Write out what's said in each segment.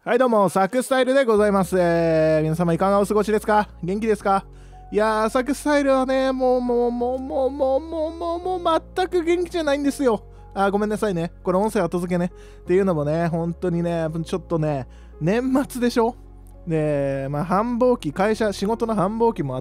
はいどうも、サクスタイルでございます。皆様いかがお過ごしですか？元気ですか？いやー、サクスタイルはね、もう全く元気じゃないんですよ。ごめんなさいね。これ音声後付けね。っていうのもね、本当にね、ちょっとね、年末でしょ？で、繁忙期、仕事の繁忙期もあって、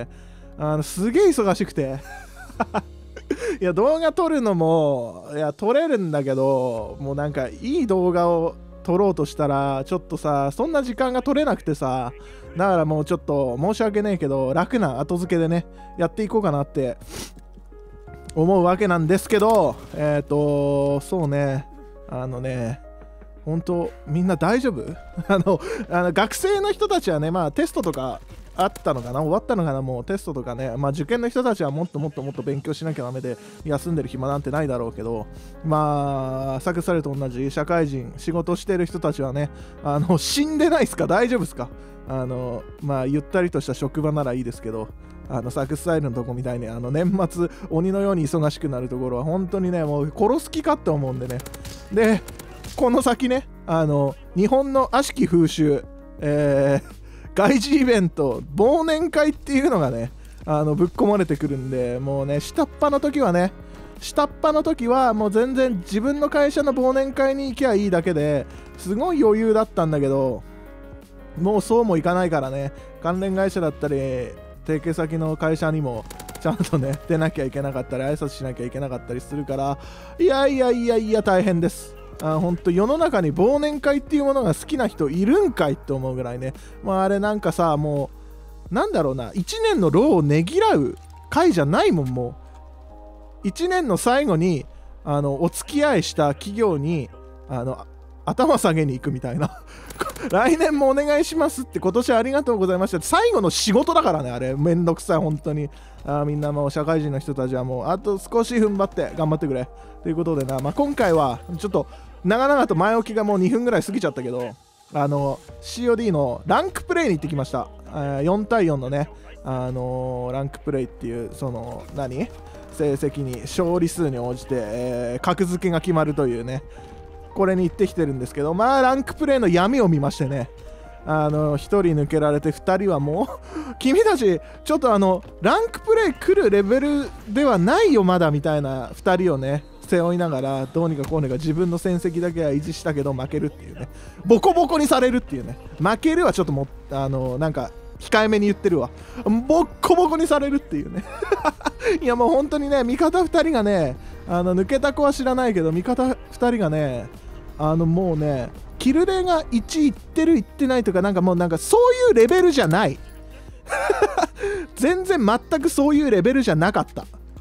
すげえ忙しくて。いや、動画撮るのも、撮れるんだけど、もうなんか、いい動画を撮ろうとしたら、ちょっとさ、そんな時間が取れなくてさ、だからもうちょっと申し訳ないけど、楽な後付けでね、やっていこうかなって思うわけなんですけど、そうね、本当みんな大丈夫？学生の人たちはね、テストとかあったのかな、終わったのかな、もうテストとかね、受験の人たちはもっと勉強しなきゃダメで、休んでる暇なんてないだろうけど、サクサルと同じ社会人、仕事してる人たちはね、死んでないですか？大丈夫ですか？ゆったりとした職場ならいいですけど、サクスタイルのとこみたいに、年末、鬼のように忙しくなるところは、本当にね、もう殺す気かって思うんでね。で、この先ね、日本の悪しき風習、外事イベント、忘年会っていうのがね、ぶっ込まれてくるんで、もうね、下っ端の時はもう全然自分の会社の忘年会に行きゃいいだけですごい余裕だったんだけど、もうそうもいかないからね、関連会社だったり、提携先の会社にもちゃんとね、出なきゃいけなかったり、挨拶しなきゃいけなかったりするから、いや、大変です。本当世の中に忘年会っていうものが好きな人いるんかいって思うぐらいね、あれなんかさ、もうなんだろうな、1年の労をねぎらう会じゃないもん。もう1年の最後にお付き合いした企業に頭下げに行くみたいな来年もお願いしますって、今年ありがとうございましたって最後の仕事だからね、あれめんどくさい本当に。みんなもう社会人の人たちはもうあと少し踏ん張って頑張ってくれということでな、今回はちょっと長々と前置きがもう2分ぐらい過ぎちゃったけど、COD のランクプレイに行ってきました。4対4のね、ランクプレイっていう、その成績に勝利数に応じて、格付けが決まるというね、これに行ってきてるんですけど、ランクプレイの闇を見ましてね、1人抜けられて2人はもう君たちちょっとランクプレイ来るレベルではないよまだみたいな2人をね背負いながら、どうにかこうにか自分の戦績だけは維持したけど負けるっていうね、ボコボコにされるっていうね、負けるはちょっともなんか控えめに言ってるわ、ボッコボコにされるっていうねいやもう本当にね、味方2人がね、抜けた子は知らないけど味方2人がね、もうねキルレが1いってるいってないとか、なんかそういうレベルじゃない全然全くそういうレベルじゃなかった。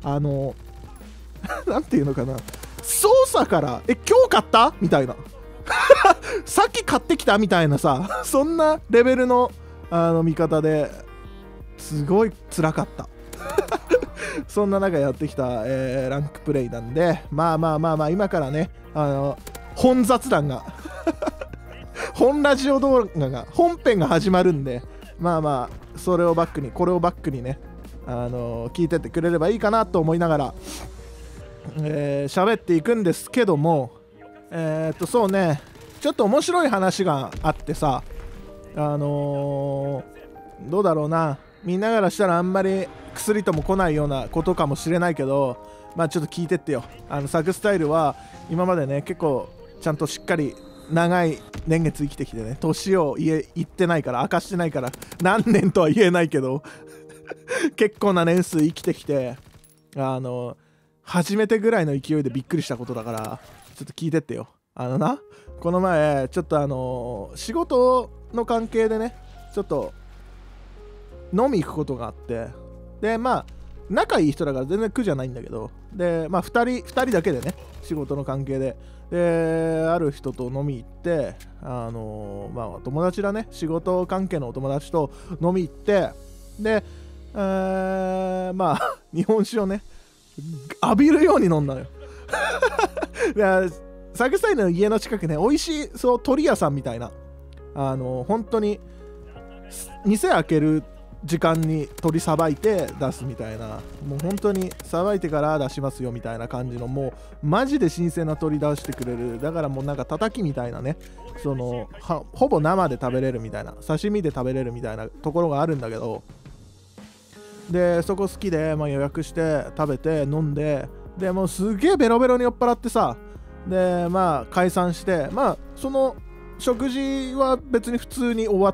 なんていうのかな、操作から今日買ったみたいなさっき買ってきたみたいなさ、そんなレベルの見方ですごい辛かったそんな中やってきた、ランクプレイなんで、今からね本雑談が本ラジオ動画が本編が始まるんで、それをバックにこれをバックにね聞いてってくれればいいかなと思いながら喋っていくんですけども、そうね、ちょっと面白い話があってさ、どうだろうな、みんなからしたらあんまり薬とも来ないようなことかもしれないけど、ちょっと聞いてってよ。サクスタイルは今までね結構ちゃんとしっかり長い年月生きてきてね、年を言ってないから明かしてないから何年とは言えないけど結構な年数生きてきて、初めてぐらいの勢いでびっくりしたことだから、ちょっと聞いてってよ。この前ちょっと仕事の関係でねちょっと飲み行くことがあって、で仲いい人だから全然苦じゃないんだけど、で2人だけでね仕事の関係である人と飲み行って、友達だね、仕事関係のお友達と飲み行って、で日本酒をね浴びるように飲んだのよサクスタイルの家の近くね、美味しい鳥屋さんみたいな、本当に店開ける時間に鳥さばいて出すみたいな、もう本当にさばいてから出しますよみたいな感じの、もうマジで新鮮な鳥出してくれる。だからもうなんかたたきみたいなね、ほぼ生で食べれるみたいな、刺身で食べれるみたいなところがあるんだけど、でそこ好きで、予約して食べて飲んで、でもうすげえベロベロに酔っ払ってさ、で解散して、その食事は別に普通に終わって、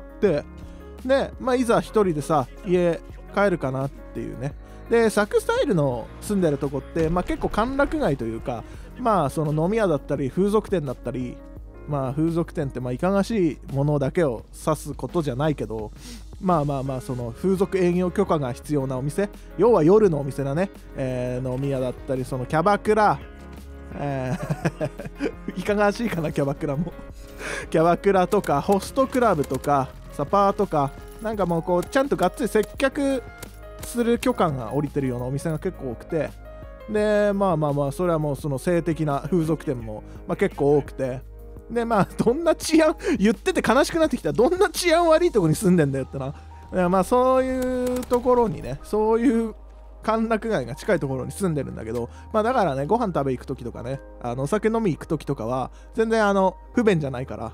でいざ一人でさ家帰るかなっていうね。でサクスタイルの住んでるとこって、結構歓楽街というか、その飲み屋だったり風俗店だったり、風俗店っていかがしいものだけを指すことじゃないけど、その風俗営業許可が必要なお店、要は夜のお店だね、飲み屋だったり、そのキャバクラ、いかがわしいかな、キャバクラもキャバクラとかホストクラブとかサパーとか、なんかもうこうちゃんとがっつり接客する許可が下りてるようなお店が結構多くて、でそれはもうその性的な風俗店も結構多くて、でどんな治安、言ってて悲しくなってきた、どんな治安悪いとこに住んでんだよってな。そういうところにね、そういう歓楽街が近いところに住んでるんだけど、だからね、ご飯食べ行く時とかね、お酒飲み行く時とかは全然不便じゃないから、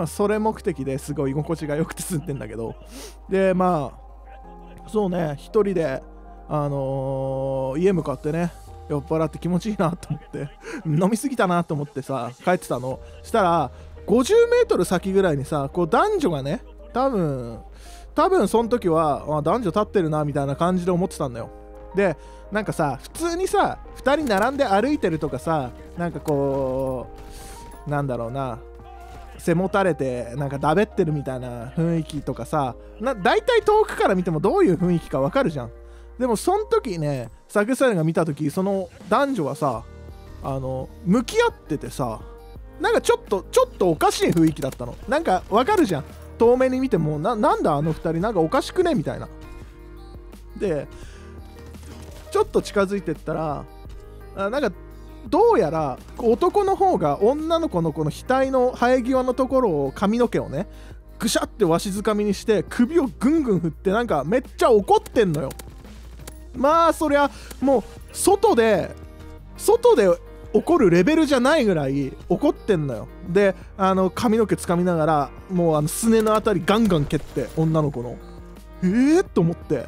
それ目的ですごい居心地が良くて住んでんだけど、でそうね、一人で家向かってね、酔っ払って気持ちいいなと思って飲みすぎたなと思ってさ帰ってたの。したら50メートル先ぐらいにさ、こう男女がね、多分その時は男女立ってるなみたいな感じで思ってたんだよ。でなんかさ、普通にさ2人並んで歩いてるとかさ、なんかこうなんだろうな、背もたれてなんかだべってるみたいな雰囲気とかさ、大体遠くから見てもどういう雰囲気かわかるじゃん。でもその時ね、サクスタイルが見た時、その男女はさ向き合っててさ、なんかちょっとおかしい雰囲気だったの。なんかわかるじゃん、遠目に見ても、なんだあの2人なんかおかしくねみたいな。でちょっと近づいてったら、なんかどうやら男の方が女の子のこの額の生え際のところを、髪の毛をねぐしゃってわしづかみにして首をぐんぐん振って、なんかめっちゃ怒ってんのよ。そりゃもう外で怒るレベルじゃないぐらい怒ってんのよ。で髪の毛つかみながら、もうすねのあたりガンガン蹴って、女の子のと思って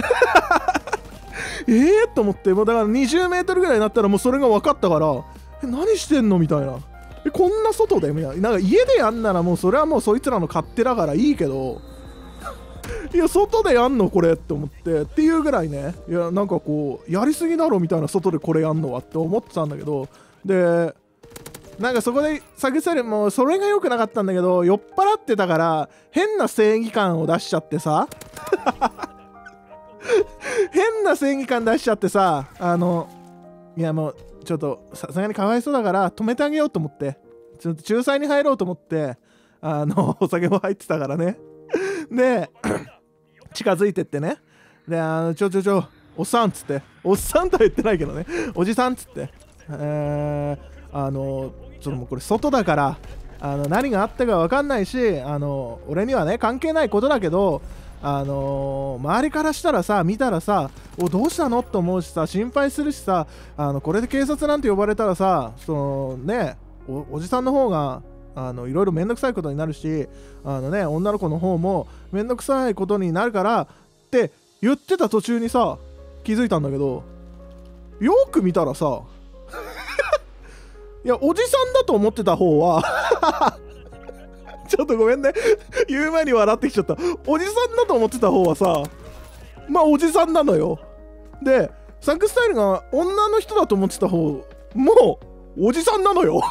と思って、もうだから20メートルぐらいになったらもうそれが分かったから、何してんのみたいな、こんな外でみたいな、なんか家でやんならもうそれはもうそいつらの勝手だからいいけどいや外でやんのこれって思って、っていうぐらいね、いやなんかこうやりすぎだろみたいな、外でこれやんのはって思ってたんだけど、でなんかそこでサクセルもそれが良くなかったんだけど、酔っ払ってたから変な正義感を出しちゃってさ変な正義感出しちゃってさ、いやもうちょっとさすがにかわいそうだから止めてあげようと思って、ちょっと仲裁に入ろうと思って、お酒も入ってたからねで近づいてってね、でちょおっさんっつって、おっさんとは言ってないけどね、おじさんっつって、ちょっともうこれ外だから何があったか分かんないし、俺にはね関係ないことだけど、周りからしたらさ、見たらさ、どうしたのって思うしさ、心配するしさ、これで警察なんて呼ばれたらさ、おじさんの方がいろいろめんどくさいことになるし、女の子の方もめんどくさいことになるからって言ってた途中にさ、気づいたんだけど、よく見たらさいやおじさんだと思ってた方はちょっとごめんね言う前に笑ってきちゃった。おじさんだと思ってた方はさ、おじさんなのよ。でサクスタイルが女の人だと思ってた方もうおじさんなのよ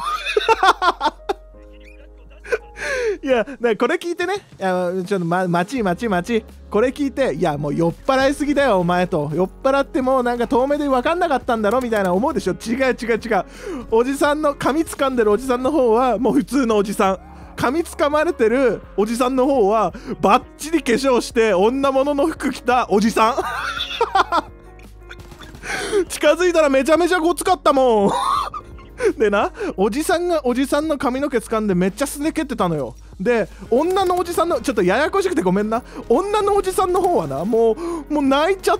いやこれ聞いてね、ちょっと待ちこれ聞いて、いやもう酔っ払いすぎだよお前と、酔っ払ってもうなんか遠目で分かんなかったんだろみたいな思うでしょ。違うおじさんの髪掴んでるおじさんの方はもう普通のおじさん、髪掴まれてるおじさんの方はバッチリ化粧して女物の服着たおじさん近づいたらめちゃめちゃごつかったもんでな、おじさんがおじさんの髪の毛掴んでめっちゃすね蹴ってたのよ。で、女のおじさんの、ちょっとややこしくてごめんな、女のおじさんの方はな、もう泣いちゃって、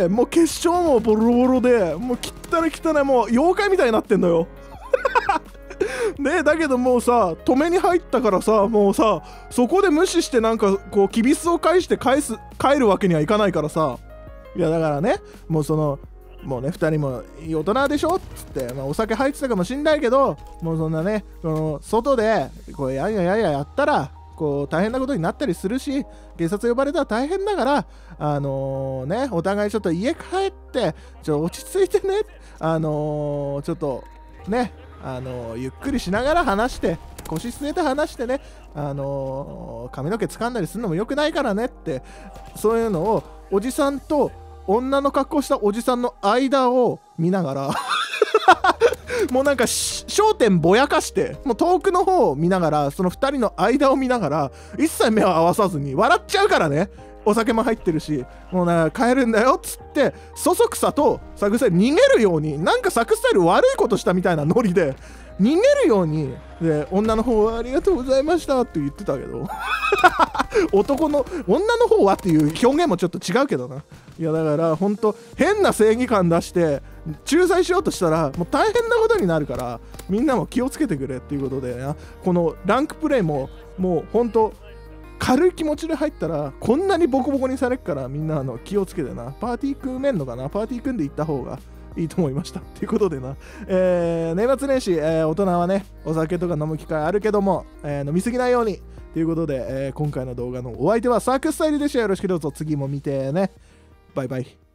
もう化粧もボロボロで、もう汚い、もう妖怪みたいになってんのよ。でだけどもうさ、止めに入ったからさ、もうさ、そこで無視してなんかこうきびすを返して帰るわけにはいかないからさ、いやだからね、もうもうね、2人もいい大人でしょっつって、まあ、お酒入ってたかもしんないけど、もうそんなね、外でこうややったらこう大変なことになったりするし、警察呼ばれたら大変だから、ね、お互いちょっと家帰って落ち着いてね、ちょっとね、ゆっくりしながら話して、腰据えて話してね、髪の毛掴んだりするのも良くないからねって、そういうのをおじさんと女の格好したおじさんの間を見ながらもうなんか焦点ぼやかして、もう遠くの方を見ながら、その2人の間を見ながら、一切目を合わさずに笑っちゃうからね、お酒も入ってるし、もうな帰るんだよっつって、そそくさとサクスタイル逃げるように、なんかサクスタイル悪いことしたみたいなノリで逃げるように、で女の方はありがとうございましたって言ってたけど女の方はっていう表現もちょっと違うけどな。いやだからほんと変な正義感出して仲裁しようとしたらもう大変なことになるから、みんなも気をつけてくれっていうことでな、このランクプレイももうほんと軽い気持ちで入ったらこんなにボコボコにされるから、みんな気をつけてな、パーティー組めんのかな、パーティー組んでいった方がいいと思いましたっていうことでな、年末年始、大人はねお酒とか飲む機会あるけども、飲みすぎないようにということで、今回の動画のお相手はサークスタイルでした。よろしくどうぞ次も見てね。バイバイ。